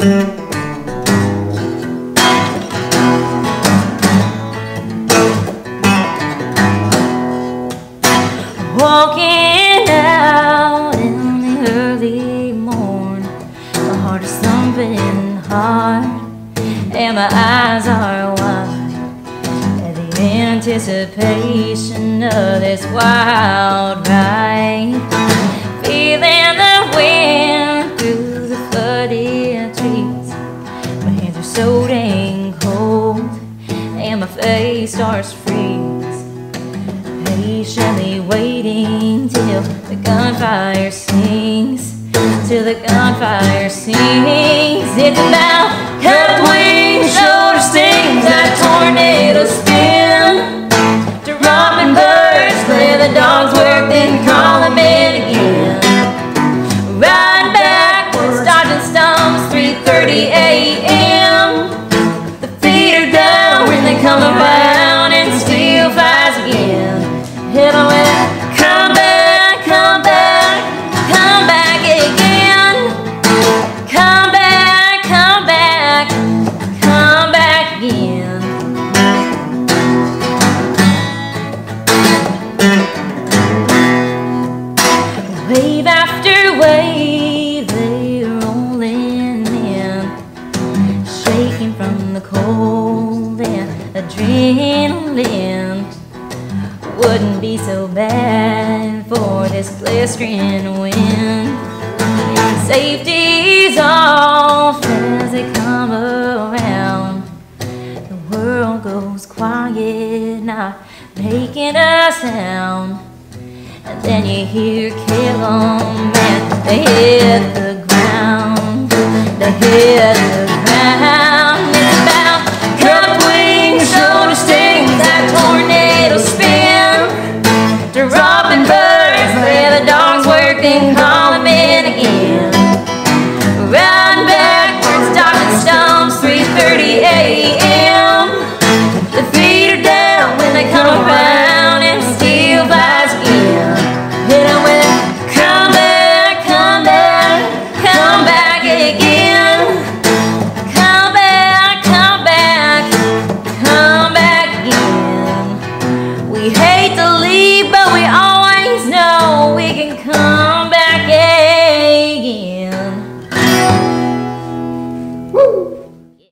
Walking out in the early morn, my heart is thumping hard and my eyes are wide at the anticipation of this wild ride. Feeling the wind through the flooded trees, my hands are so dang cold and my face starts to freeze. Patiently waiting till the gunfire sings, till the gunfire sings. It's about cut wings, shoulder stings, that tornado spin. Dropping birds, let the dogs work, then call them in again. Riding backwards, dodging stumps, 3:30 a.m. The feet are down when they come around and steel flies again. Hit on it, come back, come back, come back again. Come back, come back, come back again. Wave after wave, they rolling in, shaking from the cold and adrenaline. Wouldn't be so bad for this blistering wind. Safety's off as they come around. The world goes quiet, not making a sound. And then you hear kill 'em and they hit the ground. They hit